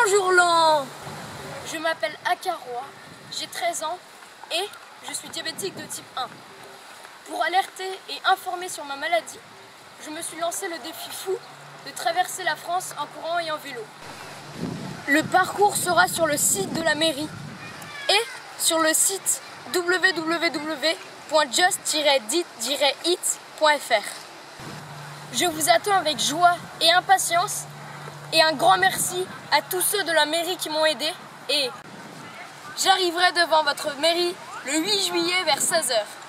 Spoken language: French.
Bonjour Lan. Je m'appelle Akaroa, j'ai 13 ans et je suis diabétique de type 1. Pour alerter et informer sur ma maladie, je me suis lancé le défi fou de traverser la France en courant et en vélo. Le parcours sera sur le site de la mairie et sur le site www.just-dit-it.fr. Je vous attends avec joie et impatience et un grand merci à tous ceux de la mairie qui m'ont aidé et j'arriverai devant votre mairie le 8 juillet vers 16 h.